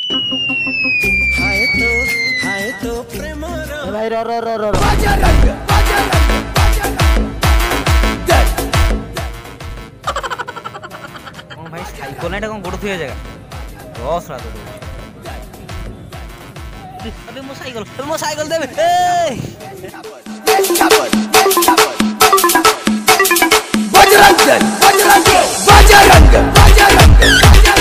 हाय तो प्रेम भाई रो रो रो रो भाई साइकल ना कौन गोड़ थी जगह रस रात अबे मो साइकल देबे बजरंग बजरंग बजरंग बजरंग